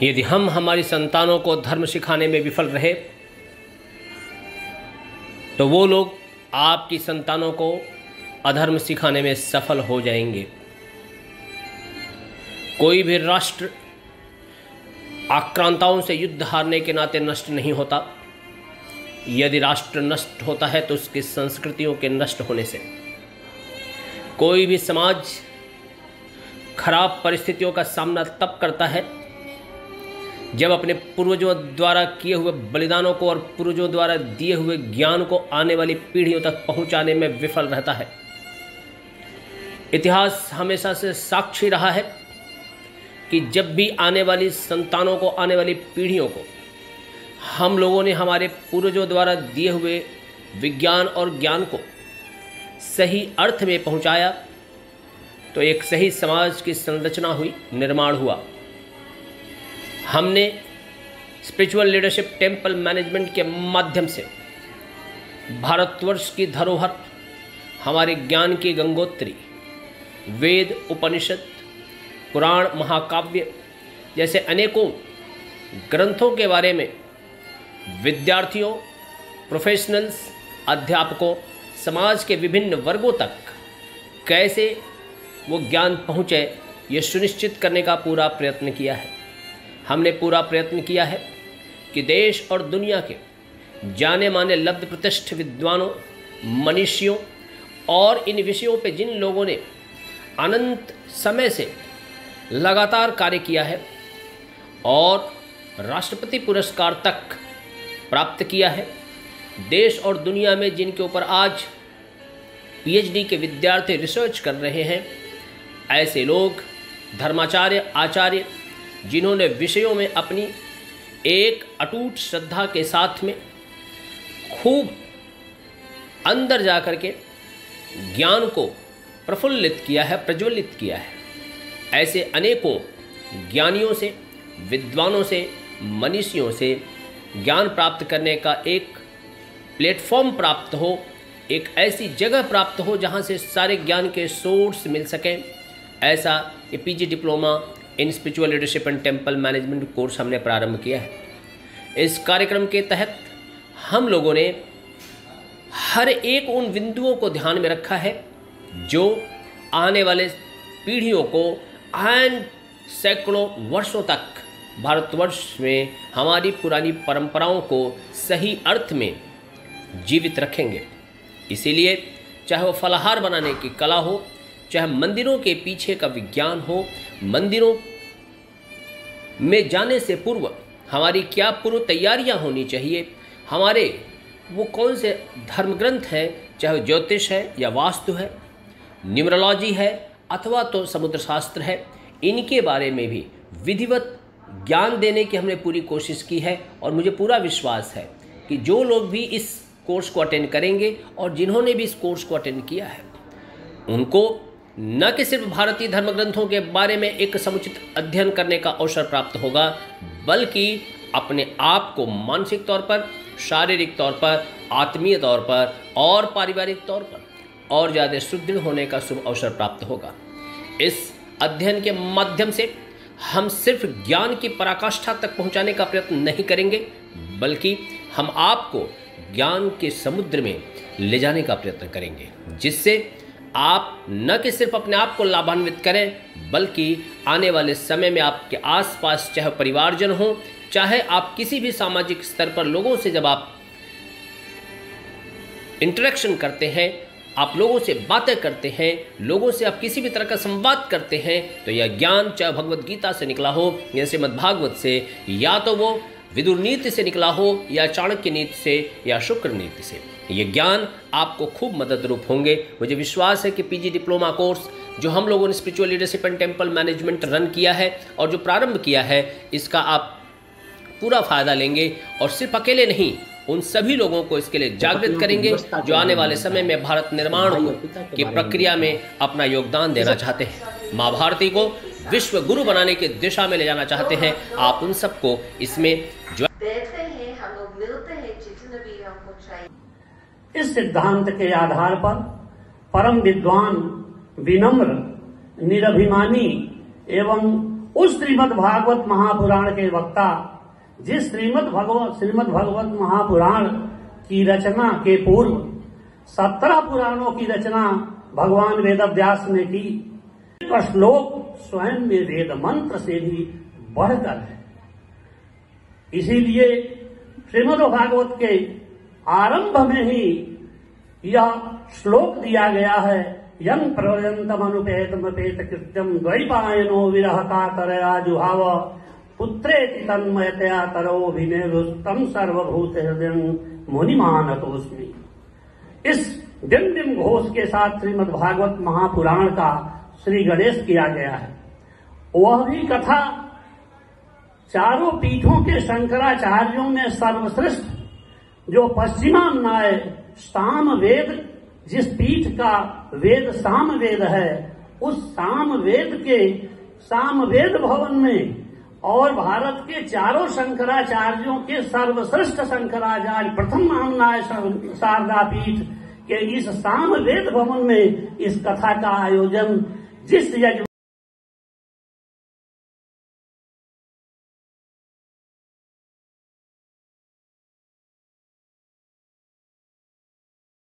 यदि हम हमारी संतानों को धर्म सिखाने में विफल रहे तो वो लोग आपकी संतानों को अधर्म सिखाने में सफल हो जाएंगे। कोई भी राष्ट्र आक्रांताओं से युद्ध हारने के नाते नष्ट नहीं होता। यदि राष्ट्र नष्ट होता है तो उसकी संस्कृतियों के नष्ट होने से। कोई भी समाज खराब परिस्थितियों का सामना तब करता है जब अपने पूर्वजों द्वारा किए हुए बलिदानों को और पूर्वजों द्वारा दिए हुए ज्ञान को आने वाली पीढ़ियों तक पहुंचाने में विफल रहता है। इतिहास हमेशा से साक्षी रहा है कि जब भी आने वाली संतानों को, आने वाली पीढ़ियों को हम लोगों ने हमारे पूर्वजों द्वारा दिए हुए विज्ञान और ज्ञान को सही अर्थ में पहुंचाया तो एक सही समाज की संरचना हुई, निर्माण हुआ। हमने स्पिरिचुअल लीडरशिप टेम्पल मैनेजमेंट के माध्यम से भारतवर्ष की धरोहर, हमारे ज्ञान की गंगोत्री, वेद, उपनिषद, पुराण, महाकाव्य जैसे अनेकों ग्रंथों के बारे में विद्यार्थियों, प्रोफेशनल्स, अध्यापकों, समाज के विभिन्न वर्गों तक कैसे वो ज्ञान पहुँचे, ये सुनिश्चित करने का पूरा प्रयत्न किया है। हमने पूरा प्रयत्न किया है कि देश और दुनिया के जाने माने लब्ध प्रतिष्ठ विद्वानों, मनीषियों और इन विषयों पे जिन लोगों ने अनंत समय से लगातार कार्य किया है और राष्ट्रपति पुरस्कार तक प्राप्त किया है, देश और दुनिया में जिनके ऊपर आज पीएचडी के विद्यार्थी रिसर्च कर रहे हैं, ऐसे लोग धर्माचार्य, आचार्य जिन्होंने विषयों में अपनी एक अटूट श्रद्धा के साथ में खूब अंदर जा कर के ज्ञान को प्रफुल्लित किया है, प्रज्वलित किया है, ऐसे अनेकों ज्ञानियों से, विद्वानों से, मनीषियों से ज्ञान प्राप्त करने का एक प्लेटफॉर्म प्राप्त हो, एक ऐसी जगह प्राप्त हो जहां से सारे ज्ञान के सोर्स मिल सकें, ऐसा ये PG diploma in spiritual leadership and temple management course हमने प्रारंभ किया है। इस कार्यक्रम के तहत हम लोगों ने हर एक उन बिंदुओं को ध्यान में रखा है जो आने वाले पीढ़ियों को आन सैकड़ों वर्षों तक भारतवर्ष में हमारी पुरानी परंपराओं को सही अर्थ में जीवित रखेंगे। इसीलिए चाहे वो फलाहार बनाने की कला हो, चाहे मंदिरों के पीछे का विज्ञान हो, मंदिरों में जाने से पूर्व हमारी क्या पूर्व तैयारियां होनी चाहिए, हमारे वो कौन से धर्म ग्रंथ हैं, चाहे ज्योतिष है या वास्तु है, न्यूमरोलॉजी है अथवा तो समुद्र शास्त्र है, इनके बारे में भी विधिवत ज्ञान देने की हमने पूरी कोशिश की है। और मुझे पूरा विश्वास है कि जो लोग भी इस कोर्स को अटेंड करेंगे और जिन्होंने भी इस कोर्स को अटेंड किया है, उनको न कि सिर्फ भारतीय धर्म ग्रंथों के बारे में एक समुचित अध्ययन करने का अवसर प्राप्त होगा, बल्कि अपने आप को मानसिक तौर पर, शारीरिक तौर पर, आत्मीय तौर पर और पारिवारिक तौर पर और ज़्यादा सुदृढ़ होने का शुभ अवसर प्राप्त होगा। इस अध्ययन के माध्यम से हम सिर्फ ज्ञान की पराकाष्ठा तक पहुंचाने का प्रयत्न नहीं करेंगे, बल्कि हम आपको ज्ञान के समुद्र में ले जाने का प्रयत्न करेंगे, जिससे आप न कि सिर्फ अपने आप को लाभान्वित करें, बल्कि आने वाले समय में आपके आसपास चाहे परिवारजन हो, चाहे आप किसी भी सामाजिक स्तर पर लोगों से जब आप इंटरेक्शन करते हैं, आप लोगों से बातें करते हैं, लोगों से आप किसी भी तरह का संवाद करते हैं, तो यह ज्ञान चाहे भगवद गीता से निकला हो या श्रीमद् भागवत से, या तो वो विदुर नीति से निकला हो या चाणक्य नीति से या शुक्र नीति से, ये ज्ञान आपको खूब मदद रूप होंगे। मुझे विश्वास है कि पीजी डिप्लोमा कोर्स जो हम लोगों ने spiritual leadership and temple management run किया है और जो प्रारंभ किया है, इसका आप पूरा फायदा लेंगे और सिर्फ अकेले नहीं, उन सभी लोगों को इसके लिए जागृत करेंगे जो आने वाले समय में भारत निर्माण की प्रक्रिया में अपना योगदान देना चाहते हैं, माँ भारती को विश्व गुरु बनाने की दिशा में ले जाना चाहते हैं। आप उन सबको इसमें जो देते हैं, हम लोग मिलते हैं जितना भी हमको चाहिए। इस सिद्धांत के आधार पर परम विद्वान, विनम्र, निरभिमानी एवं उस श्रीमद् भागवत महापुराण के वक्ता, जिस श्रीमद् भागवत महापुराण की रचना के पूर्व 17 पुराणों की रचना भगवान वेदव्यास ने की, का श्लोक स्वयं में वेद मंत्र से भी बढ़कर है। इसीलिए श्रीमद् भागवत के आरंभ में ही यह श्लोक दिया गया है, यं प्रवयन्तमनुपेतमपेत कृत्यं द्वैपायनो विरह कातरया जुहाव पुत्रेति तन्मयतया तरोभिनिवृत्तं सर्वभूत हृदयं मुनिमानतोऽस्मि। इस डिम घोष के साथ श्रीमद् भागवत महापुराण का श्री गणेश किया गया है। वह भी कथा चारों पीठों के शंकराचार्यों में सर्वश्रेष्ठ, जो पश्चिमान्याय साम वेद, जिस पीठ का वेद साम वेद है, उस साम वेद के साम वेद भवन में और भारत के चारों शंकराचार्यों के सर्वश्रेष्ठ शंकराचार्य प्रथम आम्नाय शारदा पीठ के इस साम वेद भवन में इस कथा का आयोजन जिस यज्ञ